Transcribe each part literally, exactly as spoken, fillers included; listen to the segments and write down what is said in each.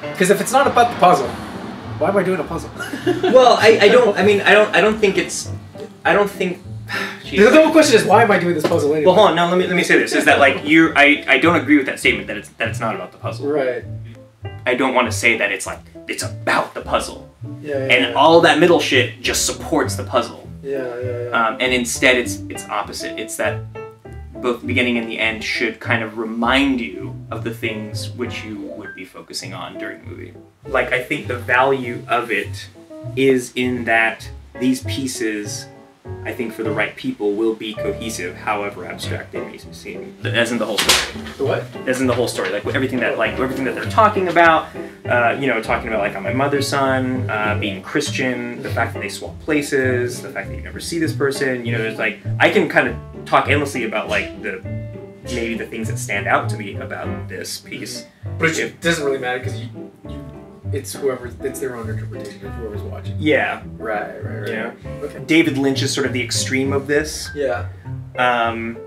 Because if it's not about the puzzle, why am I doing a puzzle? Well, I, I don't. I mean, I don't. I don't think it's. I don't think. Geez, the whole question is, why am I doing this puzzle anyway? Well, hold on. No, let me let me say this. Is that like you? I I don't agree with that statement that it's that it's not about the puzzle. Right. I don't want to say that it's like it's about the puzzle. Yeah. yeah and yeah. all that middle shit just supports the puzzle. Yeah, yeah, yeah. Um, and instead, it's it's opposite. It's that both the beginning and the end should kind of remind you of the things which you would be focusing on during the movie. Like, I think the value of it is in that these pieces, I think for the right people, will be cohesive, however abstract they may seem. As in the whole story. The what? As in the whole story, like everything that, like everything that they're talking about. Uh, you know, talking about like I'm my mother's son, uh, being Christian, the fact that they swap places, the fact that you never see this person. You know, there's like I can kind of talk endlessly about like the maybe the things that stand out to me about this piece. But it, it doesn't really matter because you, you, it's whoever, it's their own interpretation of whoever's watching. Yeah. Right, right, right. Yeah. Okay. David Lynch is sort of the extreme of this. Yeah. Um,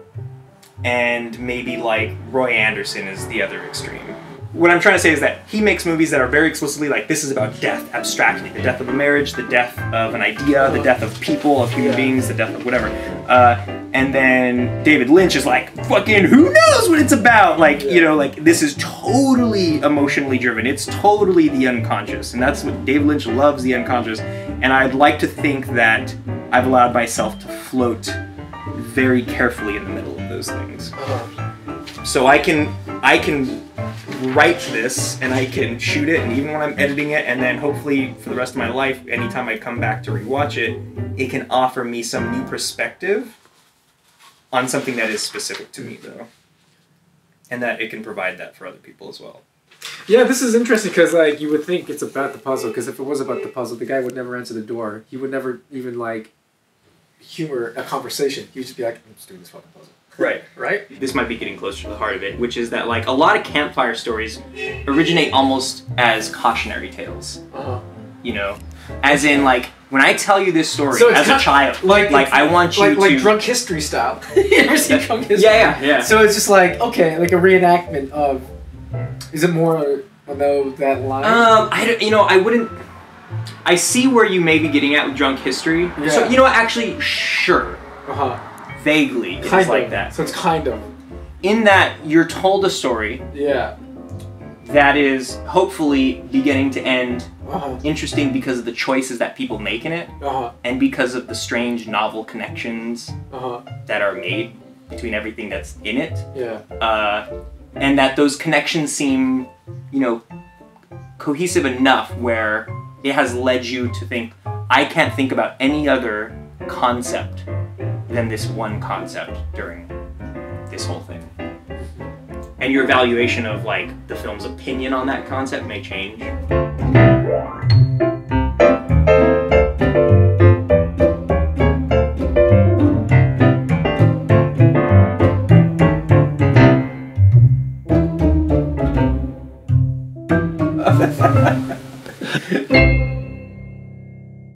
and maybe like Roy Andersson is the other extreme. What I'm trying to say is that he makes movies that are very explicitly like, this is about death, abstractly. The death of a marriage, the death of an idea, the death of people, of human yeah. beings, the death of whatever. Uh, and then David Lynch is like, fucking who knows what it's about? Like, yeah. you know, like this is totally emotionally driven. It's totally the unconscious. And that's what David Lynch loves, the unconscious. And I'd like to think that I've allowed myself to float very carefully in the middle of those things. Uh-huh. So I can, I can write this and I can shoot it, and even when I'm editing it, and then hopefully for the rest of my life, anytime I come back to rewatch it, it can offer me some new perspective on something that is specific to me, though. And that it can provide that for other people as well. Yeah, this is interesting because like you would think it's about the puzzle, because if it was about the puzzle, the guy would never answer the door. He would never even like humor a conversation. He would just be like, I'm just doing this fucking puzzle. Right. Right? This might be getting closer to the heart of it, which is that like a lot of campfire stories originate almost as cautionary tales. Uh-huh. You know? As in like, when I tell you this story so as a child, like, like I want you like, to... Like drunk history style. You ever seen yeah. drunk history? Yeah, yeah, yeah. So it's just like, okay, like a reenactment of... Is it more about that line? Um, I don't, you know, I wouldn't... I see where you may be getting at with drunk history. Yeah. So, you know what, actually, sure. Uh-huh. Vaguely, it's kind like of. that. So it's kind of. In that you're told a story yeah. that is hopefully beginning to end uh-huh. interesting because of the choices that people make in it, uh-huh. and because of the strange novel connections uh-huh. that are made between everything that's in it. Yeah. Uh, and that those connections seem, you know, cohesive enough where it has led you to think, I can't think about any other concept than this one concept during this whole thing. And your evaluation of like the film's opinion on that concept may change.